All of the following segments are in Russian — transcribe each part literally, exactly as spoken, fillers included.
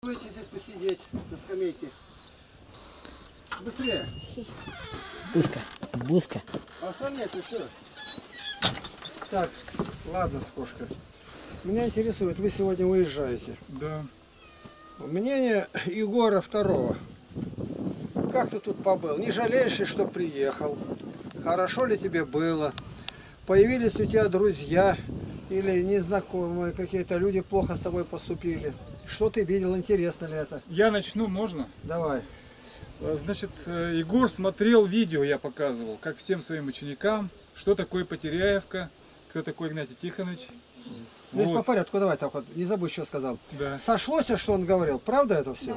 Будете здесь посидеть на скамейке. Быстрее. Бузка, бузка. А остальные ты что? Так, ладно, Скошка. Меня интересует, вы сегодня уезжаете. Да. Мнение Егора Второго. Как ты тут побыл? Не жалеешь ли, что приехал? Хорошо ли тебе было? Появились у тебя друзья или незнакомые какие-то люди плохо с тобой поступили? Что ты видел? Интересно ли это? Я начну, можно? Давай. Значит, Егор смотрел видео, я показывал, как всем своим ученикам, что такое Потеряевка, кто такой Игнатий Тихонович. Ну, если Вот. по порядку, давай так вот, не забудь, что сказал. Да. Сошлось, что он говорил, правда это все? Да.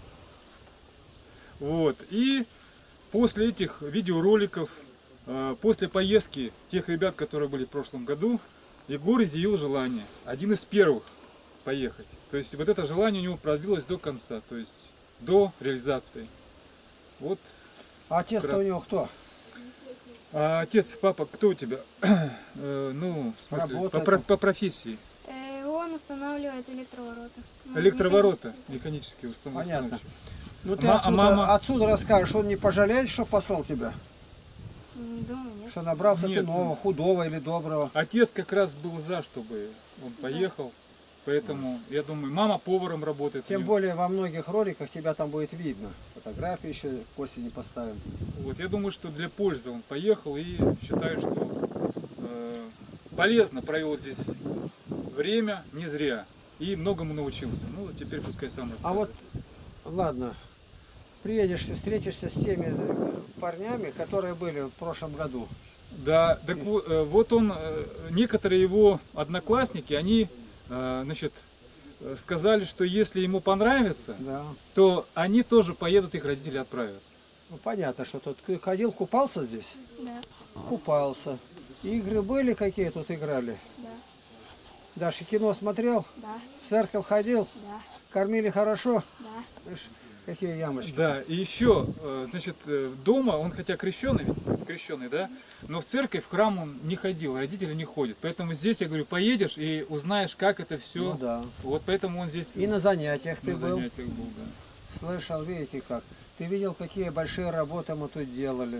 Вот. И после этих видеороликов, э, после поездки тех ребят, которые были в прошлом году, Егор изъявил желание, один из первых, поехать. То есть вот это желание у него продлилось до конца, то есть до реализации. Вот. А отец-то Вкратце. у него кто? А отец, папа, кто у тебя? Э, ну, в смысле, Работа по, про- там. по профессии. Э, Он устанавливает электроворота. Ну, Электроворота механические. механические установки. Понятно. Ну ты Ма- а отсюда, мама? отсюда расскажешь, он не пожалеет, что послал тебя? М, Думаю, нет. Что набрался ты Нет, нового, ну. худого или доброго? Отец как раз был за, чтобы он поехал. Поэтому, я думаю, мама поваром работает. у Тем него. более во многих роликах тебя там будет видно. Фотографии еще к осени поставим. Вот, я думаю, что для пользы он поехал и считаю, что э, полезно провел здесь время, не зря. И многому научился. Ну, теперь пускай сам рассказывает. А вот, ладно, приедешь, встретишься с теми парнями, которые были в прошлом году. Да, так во- э, вот он, э, некоторые его одноклассники, они, э, значит, э, сказали, что если ему понравится, Да. то они тоже поедут, их родители отправят. Ну понятно, что тут ты ходил, купался здесь? Да, Купался. Игры были, какие тут играли? да, Даша, кино смотрел? да, В церковь ходил? да, Кормили хорошо? да. Видишь, какие ямочки. Да, и еще, э, значит, э, дома, он хотя крещеный, ведь, крещеный, да, но в церковь, в храм он не ходил, родители не ходят. Поэтому здесь, я говорю, поедешь и узнаешь, как это все. Ну да. Вот поэтому он здесь И на занятиях на ты был. занятиях был, да. Слышал, видите как. Ты видел, какие большие работы мы тут делали.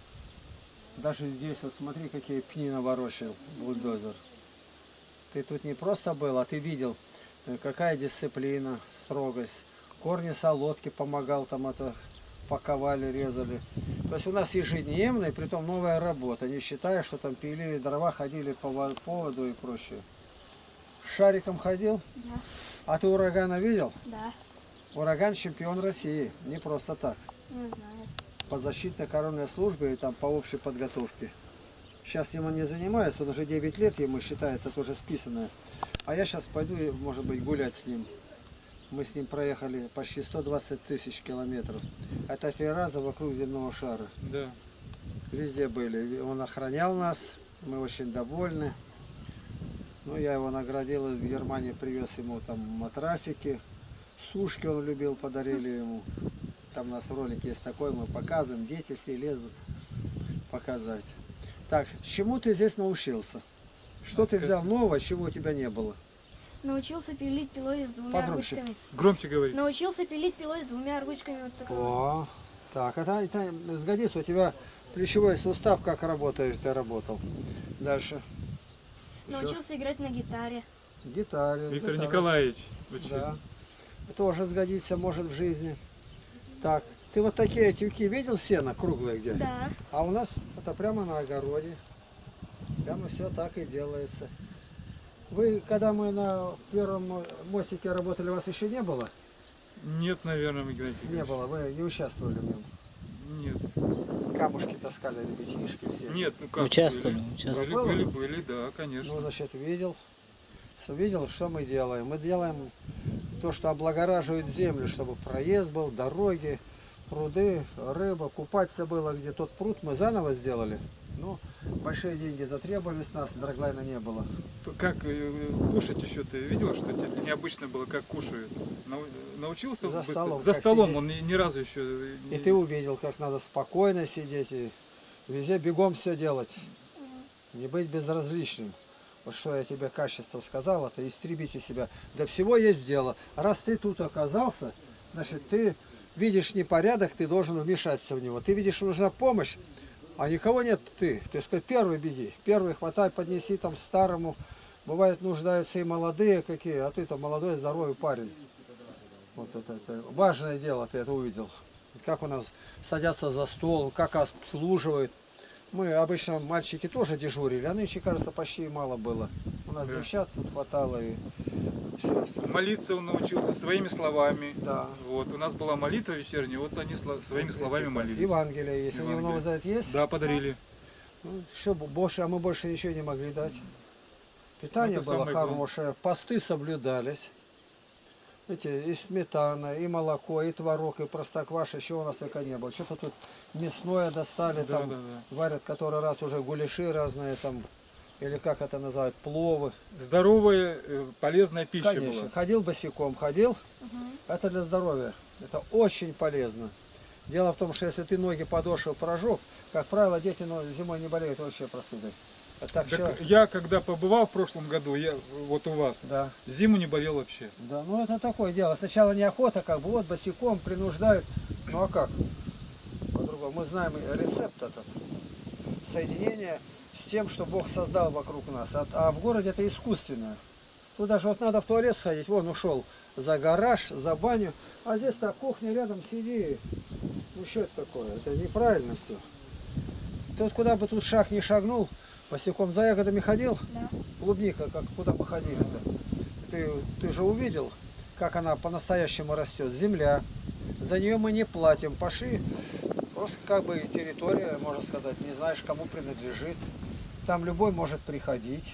Даже здесь, вот смотри, какие пни наворочил бульдозер. Ты тут не просто был, а ты видел, э, какая дисциплина, строгость. Корни солодки помогал там это, паковали, резали. То есть у нас ежедневная, притом новая работа, не считая, что там пилили дрова, ходили по во- поводу и прочее. Шариком ходил? Да, А ты урагана видел? да, Ураган чемпион России, не просто так. не знаю. По защитной коронной службе и там по общей подготовке. Сейчас ему не занимается, он уже девять лет, ему считается тоже списанное. А я сейчас пойду, может быть, гулять с ним. Мы с ним проехали почти сто двадцать тысяч километров. Это три раза вокруг земного шара. Да. Везде были. Он охранял нас, мы очень довольны. Ну, я его наградил, из Германии привез ему там матрасики. Сушки он любил, подарили ему. Там у нас ролик есть такой, мы показываем, дети все лезут показать. Так, чему ты здесь научился? Что ты взял нового, чего у тебя не было? Научился пилить пилой с двумя Погромче. ручками. Громче говори. Научился пилить пилой с двумя ручками вот такого. О, так, это, это сгодится. У тебя плечевой сустав, как работаешь, ты работал. Дальше. Ещё. Научился играть на гитаре. Гитаре. Виктор гитара. Николаевич. очень- Да. Тоже сгодится, может, в жизни. Так, ты вот такие тюки видел, сено круглые где? Да, А у нас это прямо на огороде. Прямо все так и делается. Вы, когда мы на первом мо- мостике работали, вас еще не было? Нет, наверное, Игнатий Не Игоревич. было, вы не участвовали в нем. Нет. Камушки таскали, ребятишки все. Нет, ну как? Участвовали, были? участвовали. Были, были, были, да, конечно. Ну, значит, видел. Видел, что мы делаем. Мы делаем то, что облагораживает землю, чтобы проезд был, дороги, пруды, рыба, купаться было где. Тот пруд мы заново сделали. Ну, большие деньги затребовались, нас драглайна не было. Как э, кушать еще ты видел, что тебе необычно было, как кушают? Нау- Научился За быстро? столом, За как столом сидеть. он ни, ни разу еще И не... ты увидел, как надо спокойно сидеть и везде бегом все делать. Не быть безразличным. Вот что я тебе качество сказал, это истребите себя. До всего есть дело. Раз ты тут оказался, значит, ты видишь непорядок, ты должен вмешаться в него. Ты видишь, нужна помощь, а никого нет, ты. Ты сказать, первый беги, первый хватай, поднеси там старому. Бывает, нуждаются и молодые какие, а ты-то молодой, здоровый парень. Вот это, это важное дело, ты это увидел. Как у нас садятся за стол, как обслуживают. Мы обычно, мальчики тоже дежурили, а нынче, кажется, почти мало было. У нас Да. девчат тут хватало и все остальное. Молиться он научился своими словами. Да. Вот, у нас была молитва вечерняя, вот они сло- своими словами молились. Евангелие есть. У него Евангелие. Новый Завет есть? Да, подарили. Ну, что б- больше, а мы больше ничего не могли дать. Питание Это было самое главное. хорошее, посты соблюдались. Эти, и сметана, и молоко, и творог, и простокваша, еще у нас только не было. Что-то тут мясное достали, Да, там да, да. варят который раз уже гуляши разные, там, или как это называют, пловы. Здоровая, э, полезная пища Конечно, была. ходил босиком, ходил, Мгм. это для здоровья, это очень полезно. Дело в том, что если ты ноги подошвы прожег, как правило, дети ну, зимой не болеют вообще простудой. А так Так всё- я, когда побывал в прошлом году, я вот у вас, Да. зиму не болел вообще. Да, ну это такое дело. Сначала неохота, как бы вот босиком принуждают. Ну а как? По-другому. Мы знаем и рецепт этот. Соединение с тем, что Бог создал вокруг нас. А, а в городе это искусственное. Тут даже вот надо в туалет сходить. Вон ушел за гараж, за баню. А здесь так кухня рядом, сиди. Ну что это такое? Это неправильно все. Ты вот куда бы тут шаг не шагнул, босиком за ягодами ходил, Да. клубника, как куда мы ходили-то. Ты, ты же увидел, как она по-настоящему растет. Земля. За нее мы не платим. Паши, просто как бы территория, можно сказать, не знаешь, кому принадлежит. Там любой может приходить.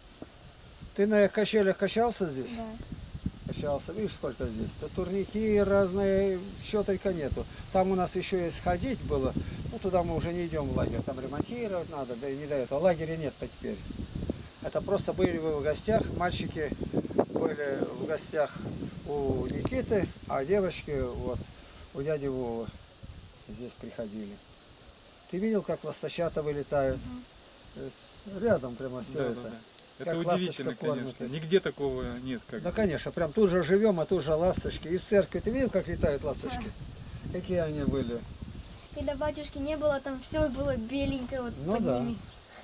Ты на качелях качался здесь? Да. Качался. Видишь, сколько здесь? То турники разные, еще только нету. Там у нас еще и сходить было. Ну, туда мы уже не идем в лагерь. Там ремонтировать надо, да и не до этого. Лагеря нет-то теперь. Это просто были вы в гостях. Мальчики были в гостях у Никиты, а девочки вот у дяди Вовы здесь приходили. Ты видел, как ласточата вылетают? Э, Рядом прямо все Да, это. да, да. Как Это удивительно, ласточка кормит. конечно. Нигде такого нет. Как Да, здесь. конечно, прям тут же живем, а тут же ласточки. Из церкви ты видел, как летают ласточки? Какие они были? Когда батюшки не было, там все было беленькое вот Ну под да. ними.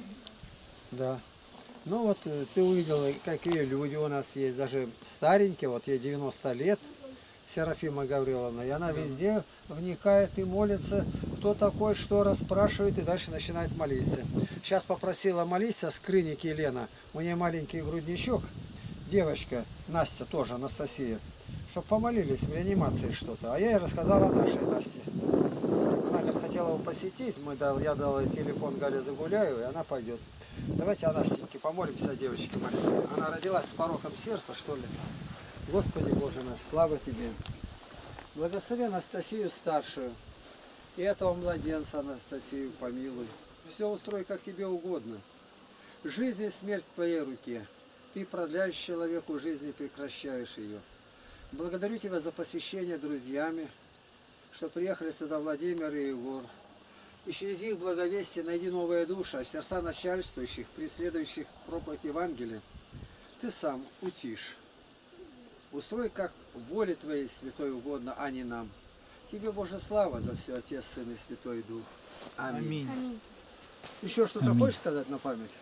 Да. Ну вот э, ты увидел, какие люди у нас есть, даже старенькие, вот ей девяносто лет, Серафима Гавриловна, и она везде вникает и молится, кто такой, что расспрашивает, и дальше начинает молиться. Сейчас попросила молиться с Крыники Елена, у нее маленький грудничок, девочка, Настя тоже, Анастасия, чтобы помолились в реанимации что-то. А я ей рассказала о нашей Насте. Она говорит, хотела его посетить, мы дал, я дал ей телефон Гале Загуляевой, и она пойдет. Давайте о Настеньке помолимся, девочке маленькой. Она родилась с пороком сердца, что ли? Господи Боже наш, слава Тебе. Благослови Анастасию старшую. И этого младенца Анастасию помилуй. Все устрой, как Тебе угодно. Жизнь и смерть в Твоей руке. Ты продляешь человеку жизнь и прекращаешь ее. Благодарю Тебя за посещение друзьями, что приехали сюда Владимир и Егор. И через их благовестие найди новые души, а сердца начальствующих, преследующих проповедь Евангелия, Ты сам утишь. Устрой, как воле Твоей святой угодно, а не нам. Тебе, Боже, слава за все, Отец, Сын и Святой Дух. Аминь. Аминь. Аминь. Еще что-то Аминь. хочешь сказать на память?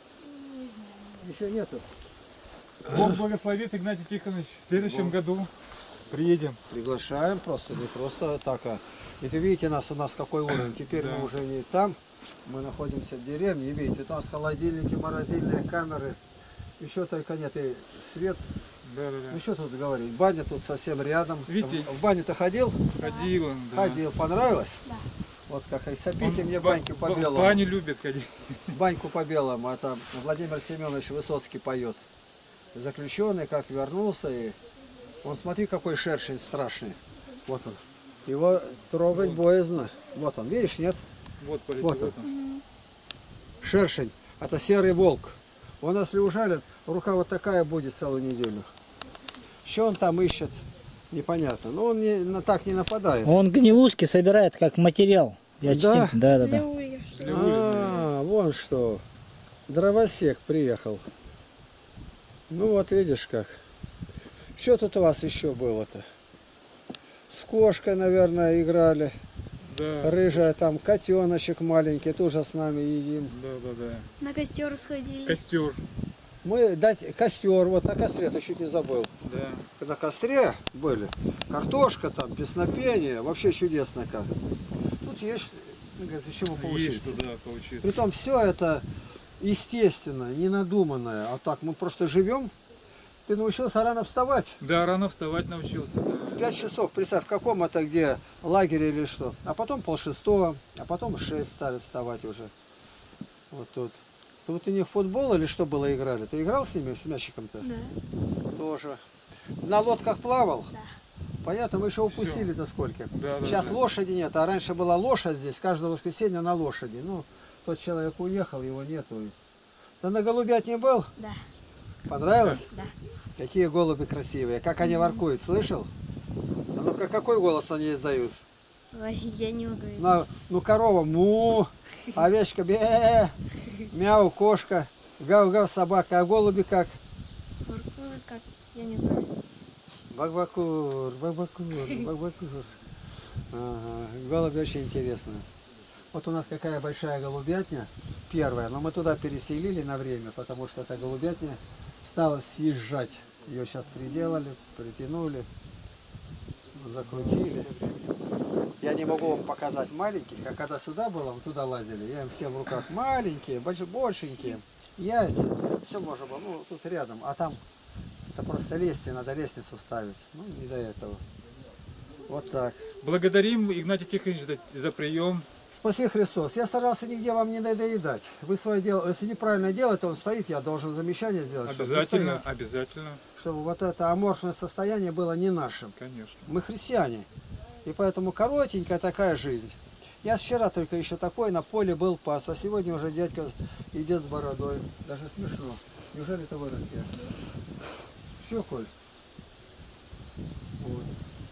Еще нету. Бог благословит, Игнатий Тихонович. В следующем Бог. году приедем. Приглашаем просто, не просто так. А... И вы видите нас, у нас какой уровень. Теперь Да. мы уже не там, мы находимся в деревне. И видите, у нас холодильники, морозильные камеры. Еще только нет и свет. Да, да, Ну что тут говорить, баня тут совсем рядом. Видите? В, в баню-то ходил? да. Ходил он, да. Ходил, понравилось? Да. Вот как и сопите Он мне в баньки ба- по в белому. баню любит ходить. Баньку по белому, а там Владимир Семенович Высоцкий поет. Заключенный, как вернулся, и он, смотри, какой шершень страшный. Вот он. Его трогать боязно. Вот он, видишь, нет? Вот полетел. Вот он. Вот он. Шершень. Это серый волк. Он, если ужалит, рука вот такая будет целую неделю. Что он там ищет, непонятно. Но он не, на, так не нападает. Он гнилушки собирает как материал. Я Да? частенько, да, да, Для да. улья, что ли? Для улья, А, вон что. Дровосек приехал. Ну вот видишь как. Что тут у вас еще было-то? С кошкой, наверное, играли. Да. Рыжая там, котеночек маленький, тоже с нами едим. Да, да, да. На костер сходили. Костер. Мы дать костер, вот на костре, ты чуть не забыл. Да. На костре были. Картошка там, песнопение, вообще чудесно как. Тут есть, говорит, из чего Есть получить. что, да, получится. Притом все это естественно, не надуманное. А так мы просто живем. Ты научился рано вставать. Да, рано вставать научился. Да. В пять часов, представь, в каком это где, лагере или что. А потом полшестого, а потом в шесть стали вставать уже. Вот тут. Вот ты не в футбол или что было играли? Ты играл с ними, с мячиком-то? Да. Тоже. На лодках плавал? Да. Понятно, мы еще упустили-то сколько. Да, да, Сейчас да. лошади нет, а раньше была лошадь здесь, каждое воскресенье на лошади. Ну, тот человек уехал, его нету. Ты на голубятне был? Да. Понравилось? Да. Какие голуби красивые, как они воркуют, слышал? А ну-ка, какой голос они издают? Ой, я не могу. На, ну, корова, му, овечка, бе, мяу, кошка, гав-гав, собака, а голуби как? Воркуют как, я не знаю. Бак-бакур, бак-бакур, бак-бакур. Ага, голуби очень интересные. Вот у нас какая большая голубятня, первая, но мы туда переселили на время, потому что эта голубятня стала съезжать. Ее сейчас приделали, притянули, закрутили. Я не могу вам показать маленьких, а когда сюда было, мы туда лазили, я им всем в руках маленькие, больш, большенькие, яйца, все можно было, ну тут рядом, а там это просто лезть, надо лестницу ставить, ну не до этого. Вот так. Благодарим, Игнатий Тихонович, за- за прием. Спаси Христос. Я старался нигде вам не надоедать. Вы свое дело, если неправильно делаете, он стоит, я должен замечание сделать. чтобы Обязательно, стоять, обязательно. чтобы вот это аморфное состояние было не нашим. Конечно. Мы христиане. И поэтому коротенькая такая жизнь. Я вчера только еще такой на поле был пас, а сегодня уже дядька идет с бородой. Даже смешно. Неужели это вырастет? Все, Коль? Вот.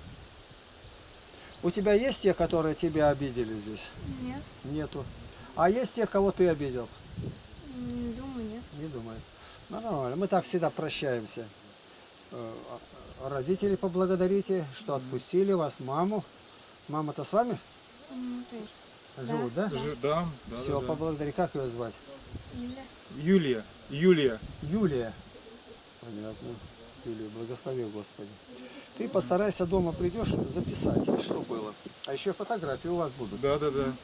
У тебя есть те, которые тебя обидели здесь? Нет. Нету. А есть те, кого ты обидел? Не думаю, нет. Не думаю. Ну, нормально. Мы так всегда прощаемся. Э, Родителей поблагодарите, что отпустили вас, маму. Мама-то с вами М, то есть, живут, да? Ж- Да, да, Все, да, да. поблагодари. Как ее звать? Юля. Юлия, Юлия. Юлия. Понятно. Юлия, благослови, Господи. Ты постарайся дома придешь записать, что было. А еще фотографии у вас будут. Да, да, да.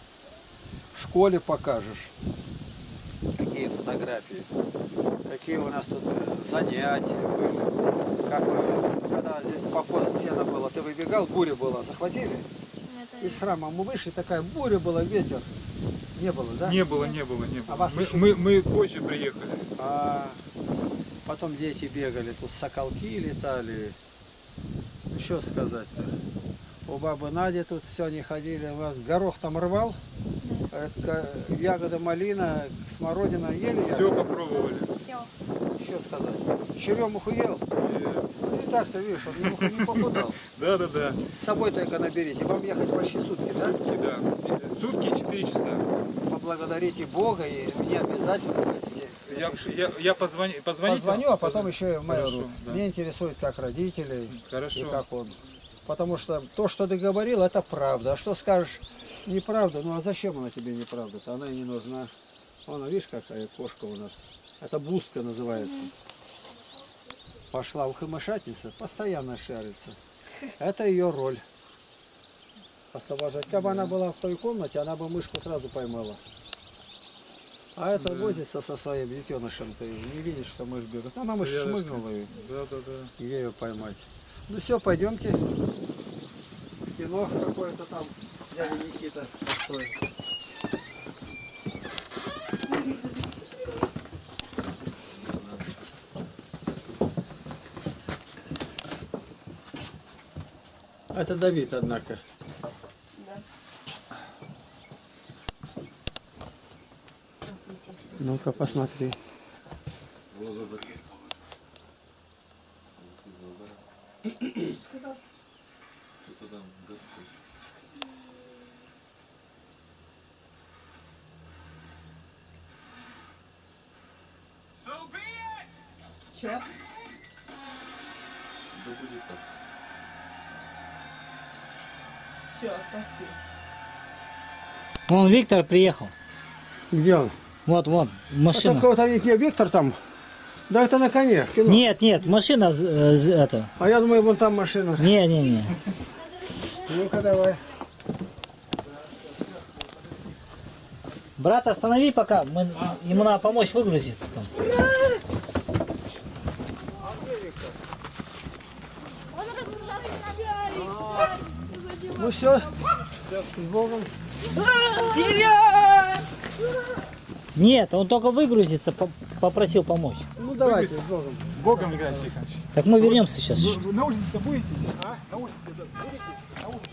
В школе покажешь. Какие фотографии. Какие у нас тут занятия были. Как вы, когда здесь покос сена было, ты выбегал, буря была, захватили? Это... Из храма мы вышли, такая буря была, ветер. Не было, да? Не было, не было, не было. А вас мы, еще- мы, мы позже приехали. А потом дети бегали, тут соколки летали. Что сказать-то? У бабы Нади тут все не ходили. У вас горох там рвал? Это, ягода малина, смородина ели? Все ягоды? попробовали. Все. Что сказать? Черемуху ел? Ну и так-то, видишь, он не, не попадал. Да, да, да. С собой только наберите. Вам ехать почти сутки, да? Сутки, да. Сутки четыре часа. Поблагодарите Бога и мне обязательно хотите. Я, я, я позвоню, позвоните Позвоню, вам? а потом еще и в мою Хорошо, руку. да. Мне интересует, как родители Хорошо. и как он. Потому что то, что ты говорил, это правда. А что скажешь неправда, ну а зачем она тебе неправда-то? Она и не нужна. Вон, видишь, какая кошка у нас. Это блузка называется. Пошла ухомышательница, постоянно шарится. Это ее роль. Освобождать. Как бы она была в той комнате, она бы мышку сразу поймала. А это Да. возится со своим детенышем, ты не видишь, что мышь бегает. Ну, она мышь Рядышком. шмыгнула и Да, да, да. где ее поймать. Ну все, пойдемте. Кино какое-то там дядя Никита построил. Это Давид, однако. Ну-ка, посмотри. Че? Да будет так. Все, спасибо. Вон Виктор приехал. Где он? Вот, вот, А машина. какого-то где Виктор там? Да это на коне. в кино. Нет, нет, машина з- э, з- это. А я думаю, вон там машина. Не, не, не. Ну-ка давай. Брат, останови пока. Мы, ему надо помочь выгрузиться там. Он разгружается. Ну все. С Богом. Вперед! Нет, он только выгрузиться, по- попросил помочь. Ну давайте, с Богом. Богом, Николай Тихонович. Так мы вернемся сейчас. Вы наушники-то будете? А? Наушники будете? Наушники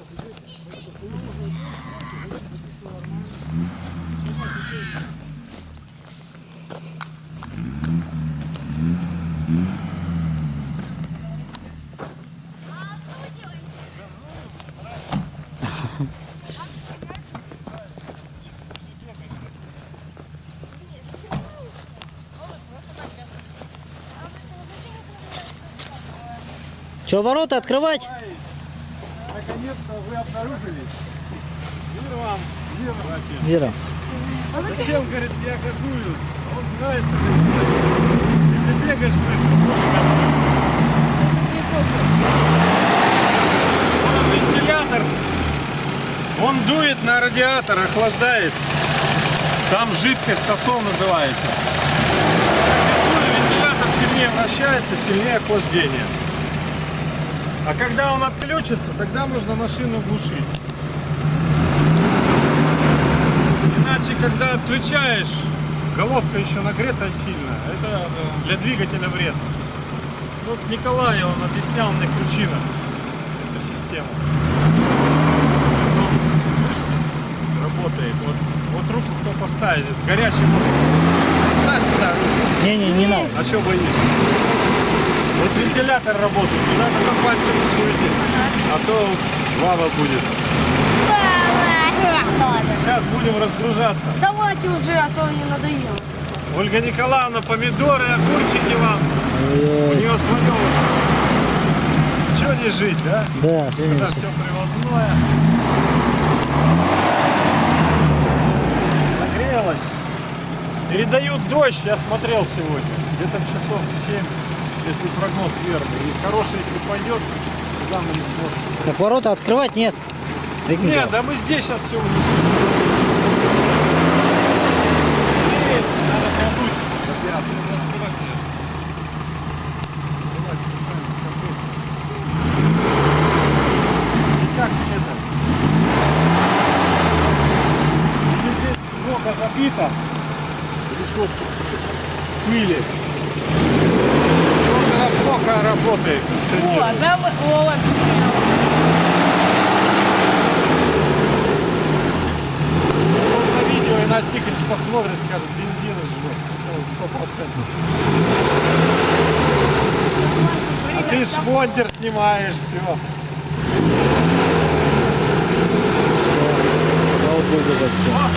Че, ворота открывать? наконец-то вы обнаружились. Мир вам, мир вам. С миром. Зачем, говорит, я газую? Он нравится, говорит, ты бегаешь быстро, тоже газуешь. Вентилятор, он дует на радиатор, охлаждает. Там жидкость, тосол называется. Вентилятор сильнее вращается, сильнее охлаждение. А когда он отключится, тогда нужно машину глушить. Иначе, когда отключаешь, головка еще нагретая сильно. Это для двигателя вредно. Вот Николай, он объяснял мне причину эту систему. Ну, слышите, работает. Вот, вот руку кто поставит, горячий воздух. Ставь сюда руку. Не-не, не надо. А что боишься? Вот вентилятор работает, туда только пальцем не суете, а то лава будет. Сейчас будем разгружаться. Давайте уже, а то мне надоело. Ольга Николаевна, помидоры, огурчики вам. У Ой, нее свое. Чего не жить, да? да, Когда извините. все привозное. Нагрелось. Передают дождь, я смотрел сегодня. Где-то часов семь, если прогноз верный. И хороший, если пойдет, тогда мы не сможем. Так ворота открывать нет. Виктор. Нет, да мы здесь сейчас все унесем. Надо продуть. Как это? Или здесь много забито решетки, пыли. Только плохо работает. О, кондиционер. да, мы- о, вот. На видео Игнат Тихонович посмотрит, скажет, бензин жмет. Сто процентов. А ты швондер снимаешь, все. Всё. Слава Богу за все.